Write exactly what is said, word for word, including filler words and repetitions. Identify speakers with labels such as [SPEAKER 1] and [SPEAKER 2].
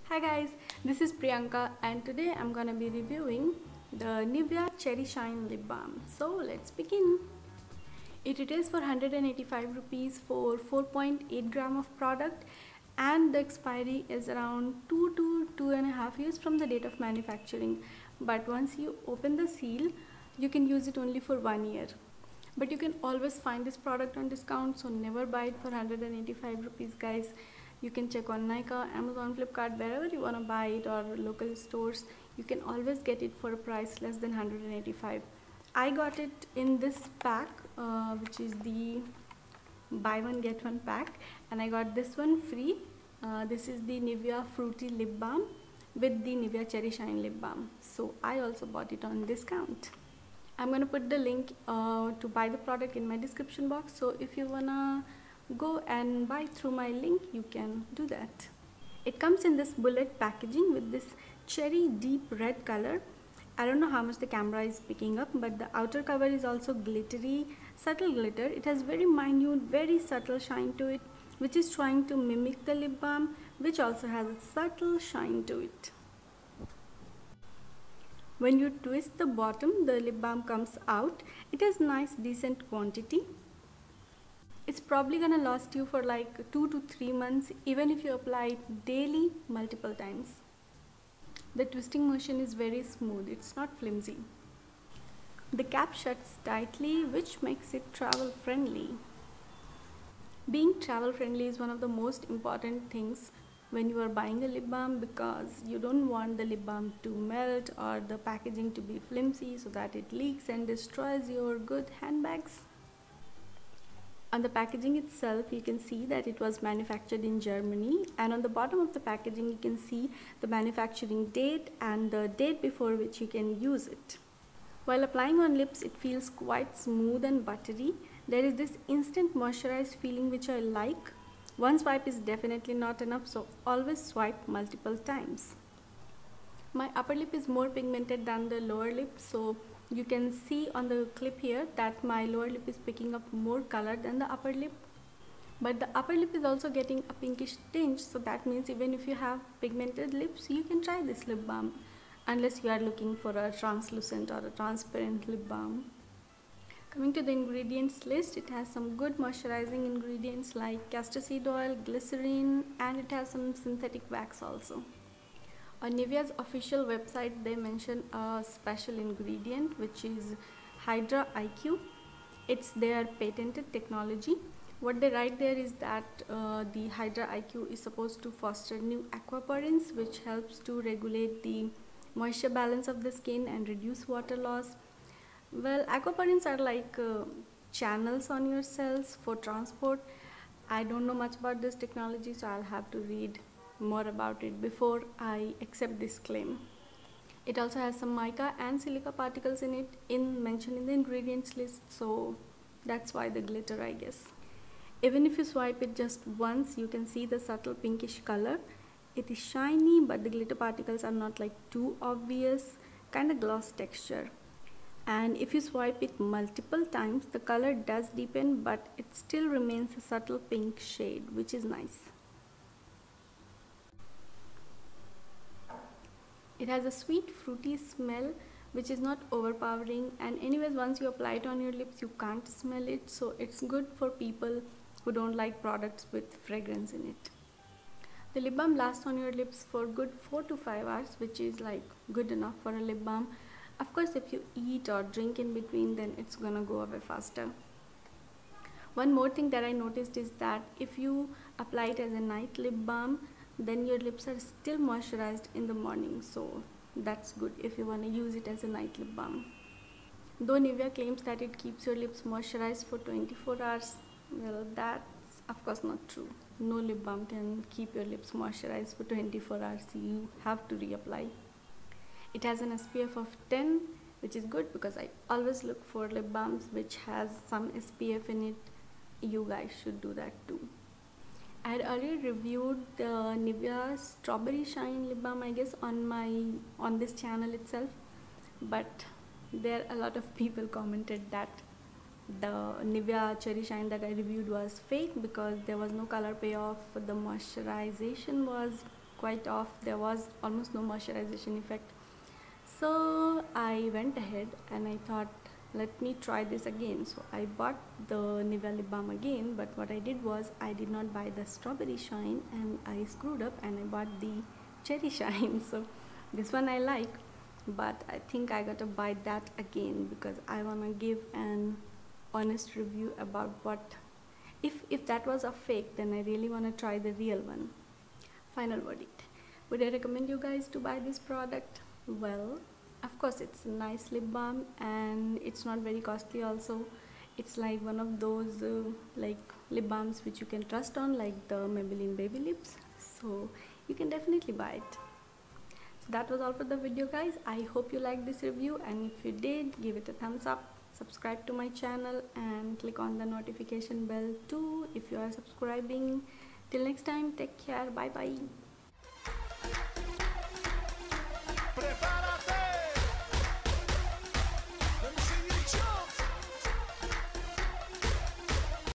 [SPEAKER 1] Hi guys, this is Priyanka and today I'm gonna be reviewing the Nivea Cherry Shine Lip Balm. So let's begin. It retails for one hundred eighty-five rupees for four point eight gram of product and the expiry is around two to two and a half years from the date of manufacturing. But once you open the seal, you can use it only for one year. But you can always find this product on discount, so never buy it for one hundred eighty-five rupees guys. You can check on Nykaa, Amazon, Flipkart, wherever you want to buy it, or local stores. You can always get it for a price less than one hundred eighty-five. I got it in this pack, uh, which is the buy one get one pack, and I got this one free. Uh, this is the Nivea Fruity Lip Balm with the Nivea Cherry Shine Lip Balm. So I also bought it on discount. I'm gonna put the link uh, to buy the product in my description box, so if you wanna go and buy through my link, you can do that. It comes in this bullet packaging with this cherry deep red color. I don't know how much the camera is picking up, but the outer cover is also glittery, subtle glitter. It has very minute, very subtle shine to it, which is trying to mimic the lip balm, which also has a subtle shine to it. When you twist the bottom, the lip balm comes out. It has nice decent quantity. It's probably gonna last you for like two to three months even if you apply it daily multiple times. The twisting motion is very smooth, it's not flimsy. The cap shuts tightly, which makes it travel friendly. Being travel friendly is one of the most important things when you are buying a lip balm, because you don't want the lip balm to melt or the packaging to be flimsy so that it leaks and destroys your good handbags. On the packaging itself, you can see that it was manufactured in Germany, and on the bottom of the packaging you can see the manufacturing date and the date before which you can use it. While applying on lips, it feels quite smooth and buttery. There is this instant moisturized feeling which I like. One swipe is definitely not enough, so always swipe multiple times. My upper lip is more pigmented than the lower lip, so you can see on the clip here that my lower lip is picking up more color than the upper lip. But the upper lip is also getting a pinkish tinge, so that means even if you have pigmented lips, you can try this lip balm, unless you are looking for a translucent or a transparent lip balm. Coming to the ingredients list, it has some good moisturizing ingredients like castor seed oil, glycerin, and it has some synthetic wax also. On Nivea's official website, they mention a special ingredient which is Hydra I Q. It's their patented technology. What they write there is that uh, the Hydra I Q is supposed to foster new aquaporins, which helps to regulate the moisture balance of the skin and reduce water loss. Well, aquaporins are like uh, channels on your cells for transport. I don't know much about this technology, so I'll have to read more about it before I accept this claim. It also has some mica and silica particles in it, in mentioned in the ingredients list, so that's why the glitter, I guess. Even if you swipe it just once, you can see the subtle pinkish color. It is shiny, but the glitter particles are not like too obvious, kind of gloss texture. And if you swipe it multiple times, the color does deepen, but it still remains a subtle pink shade, which is nice. It has a sweet fruity smell which is not overpowering, and anyways once you apply it on your lips you can't smell it, so it's good for people who don't like products with fragrance in it. The lip balm lasts on your lips for good four to five hours, which is like good enough for a lip balm. Of course, if you eat or drink in between, then it's gonna go away faster. One more thing that I noticed is that if you apply it as a night lip balm, then your lips are still moisturized in the morning, so that's good if you want to use it as a night lip balm. Though Nivea claims that it keeps your lips moisturized for twenty-four hours, well, that's of course not true. No lip balm can keep your lips moisturized for twenty-four hours, you have to reapply. It has an S P F of ten, which is good because I always look for lip balms which has some S P F in it. You guys should do that too. I had earlier reviewed the Nivea Strawberry Shine Lip Balm, I guess, on my on this channel itself, but there a lot of people commented that the Nivea Cherry Shine that I reviewed was fake because there was no color payoff. The moisturization was quite off. There was almost no moisturization effect. So I went ahead and I thought, let me try this again. So I bought the Nivea lip balm again, but what I did was I did not buy the strawberry shine and I screwed up and I bought the cherry shine. So this one I like, but I think I gotta buy that again because I wanna give an honest review about what, if if that was a fake, then I really wanna try the real one. Final verdict. Would I recommend you guys to buy this product? Well, of course, it's a nice lip balm and it's not very costly also. It's like one of those uh, like lip balms which you can trust on, like the Maybelline Baby Lips. So you can definitely buy it. So that was all for the video, guys. I hope you liked this review, and if you did, give it a thumbs up, subscribe to my channel and click on the notification bell too if you are subscribing. Till next time, take care. Bye bye.